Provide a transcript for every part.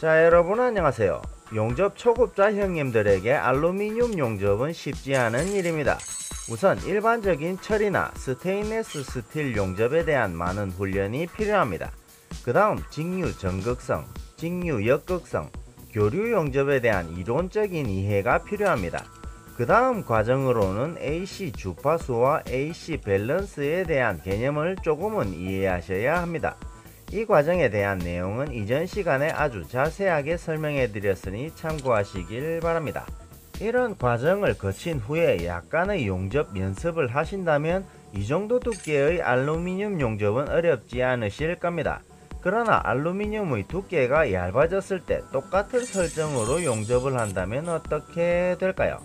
자, 여러분 안녕하세요. 용접 초급자 형님들에게 알루미늄 용접은 쉽지 않은 일입니다. 우선 일반적인 철이나 스테인리스 스틸 용접에 대한 많은 훈련이 필요합니다. 그 다음 직류 전극성, 직류 역극성, 교류 용접에 대한 이론적인 이해가 필요합니다. 그 다음 과정으로는 AC 주파수와 AC 밸런스에 대한 개념을 조금은 이해하셔야 합니다. 이 과정에 대한 내용은 이전 시간에 아주 자세하게 설명해 드렸으니 참고하시길 바랍니다. 이런 과정을 거친 후에 약간의 용접 연습을 하신다면 이 정도 두께의 알루미늄 용접은 어렵지 않으실 겁니다. 그러나 알루미늄의 두께가 얇아졌을 때 똑같은 설정으로 용접을 한다면 어떻게 될까요?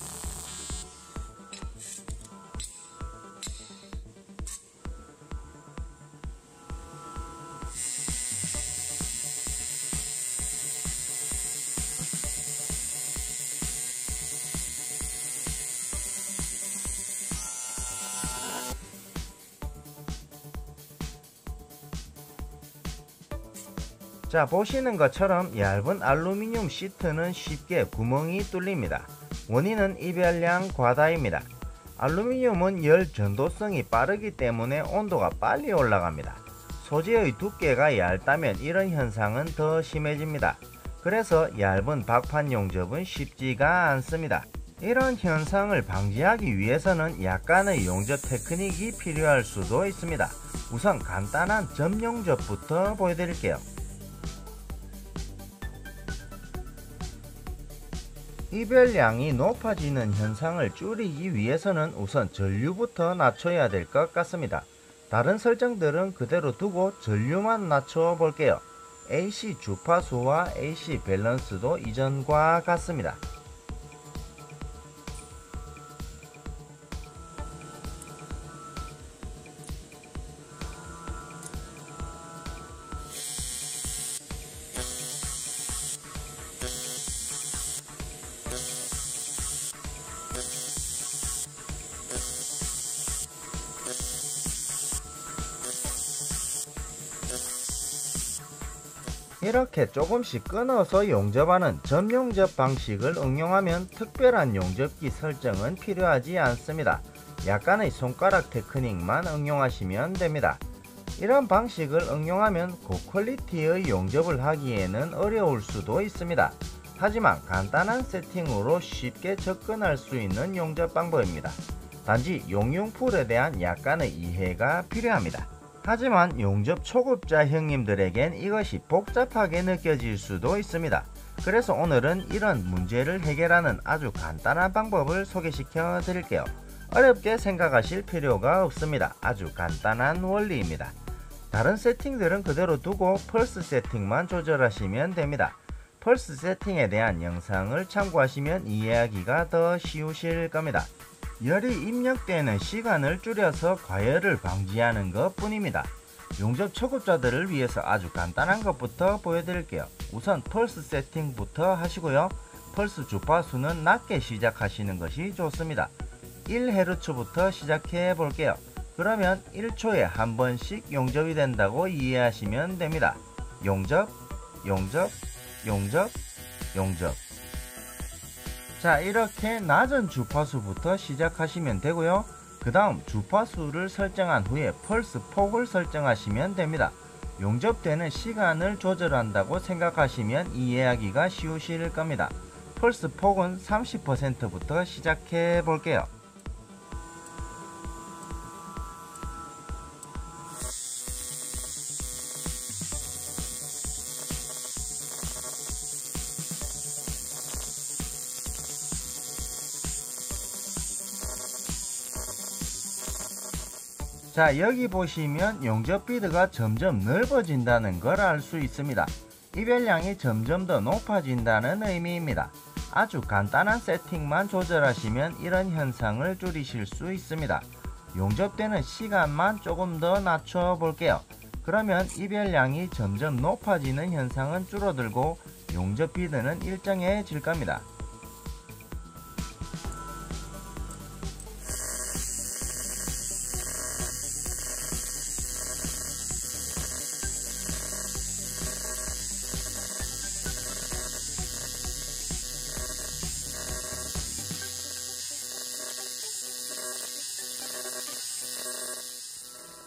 자, 보시는 것처럼 얇은 알루미늄 시트는 쉽게 구멍이 뚫립니다. 원인은 이별량 과다입니다. 알루미늄은 열 전도성이 빠르기 때문에 온도가 빨리 올라갑니다. 소재의 두께가 얇다면 이런 현상은 더 심해집니다. 그래서 얇은 박판 용접은 쉽지가 않습니다. 이런 현상을 방지하기 위해서는 약간의 용접 테크닉이 필요할 수도 있습니다. 우선 간단한 점 용접부터 보여드릴게요. 이별량이 높아지는 현상을 줄이기 위해서는 우선 전류부터 낮춰야 될 것 같습니다. 다른 설정들은 그대로 두고 전류만 낮춰 볼게요. AC 주파수와 AC 밸런스도 이전과 같습니다. 이렇게 조금씩 끊어서 용접하는 점용접 방식을 응용하면 특별한 용접기 설정은 필요하지 않습니다. 약간의 손가락 테크닉만 응용하시면 됩니다. 이런 방식을 응용하면 고퀄리티의 용접을 하기에는 어려울 수도 있습니다. 하지만 간단한 세팅으로 쉽게 접근할 수 있는 용접 방법입니다. 단지 용융풀에 대한 약간의 이해가 필요합니다. 하지만 용접 초급자 형님들에겐 이것이 복잡하게 느껴질 수도 있습니다. 그래서 오늘은 이런 문제를 해결하는 아주 간단한 방법을 소개시켜 드릴게요. 어렵게 생각하실 필요가 없습니다. 아주 간단한 원리입니다. 다른 세팅들은 그대로 두고 펄스 세팅만 조절하시면 됩니다. 펄스 세팅에 대한 영상을 참고하시면 이해하기가 더 쉬우실 겁니다. 열이 입력되는 시간을 줄여서 과열을 방지하는 것 뿐입니다. 용접 초급자들을 위해서 아주 간단한 것부터 보여드릴게요. 우선 펄스 세팅부터 하시고요. 펄스 주파수는 낮게 시작하시는 것이 좋습니다. 1Hz부터 시작해 볼게요. 그러면 1초에 한 번씩 용접이 된다고 이해하시면 됩니다. 용접, 용접, 용접, 용접. 자, 이렇게 낮은 주파수부터 시작하시면 되고요. 그 다음 주파수를 설정한 후에 펄스 폭을 설정하시면 됩니다. 용접되는 시간을 조절한다고 생각하시면 이해하기가 쉬우실 겁니다. 펄스 폭은 30%부터 시작해 볼게요. 자, 여기 보시면 용접 비드가 점점 넓어진다는 걸 알 수 있습니다. 이별량이 점점 더 높아진다는 의미입니다. 아주 간단한 세팅만 조절하시면 이런 현상을 줄이실 수 있습니다. 용접되는 시간만 조금 더 낮춰 볼게요. 그러면 이별량이 점점 높아지는 현상은 줄어들고 용접 비드는 일정해질 겁니다.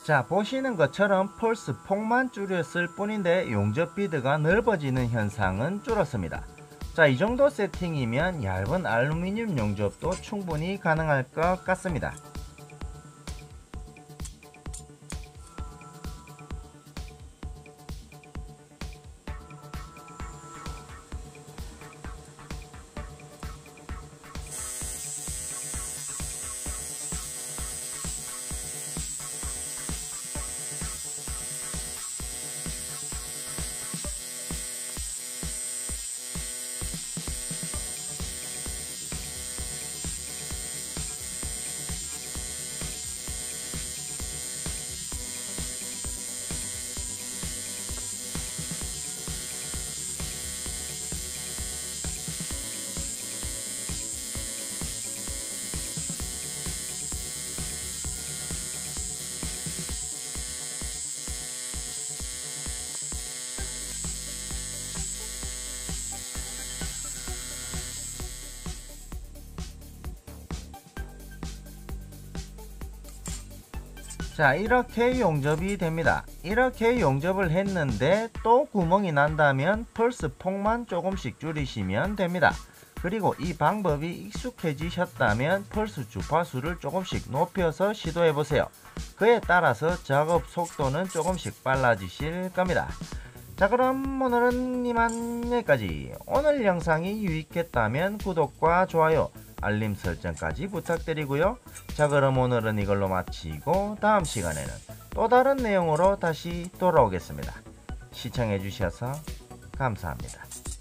자, 보시는 것처럼 펄스 폭만 줄였을 뿐인데 용접 비드가 넓어지는 현상은 줄었습니다. 자, 이 정도 세팅이면 얇은 알루미늄 용접도 충분히 가능할 것 같습니다. 자, 이렇게 용접이 됩니다. 이렇게 용접을 했는데 또 구멍이 난다면 펄스 폭만 조금씩 줄이시면 됩니다. 그리고 이 방법이 익숙해지셨다면 펄스 주파수를 조금씩 높여서 시도해 보세요. 그에 따라서 작업 속도는 조금씩 빨라지실 겁니다. 자, 그럼 오늘은 이만 여기까지. 오늘 영상이 유익했다면 구독과 좋아요, 알림 설정까지 부탁드리고요. 자, 그럼 오늘은 이걸로 마치고 다음 시간에는 또 다른 내용으로 다시 돌아오겠습니다. 시청해 주셔서 감사합니다.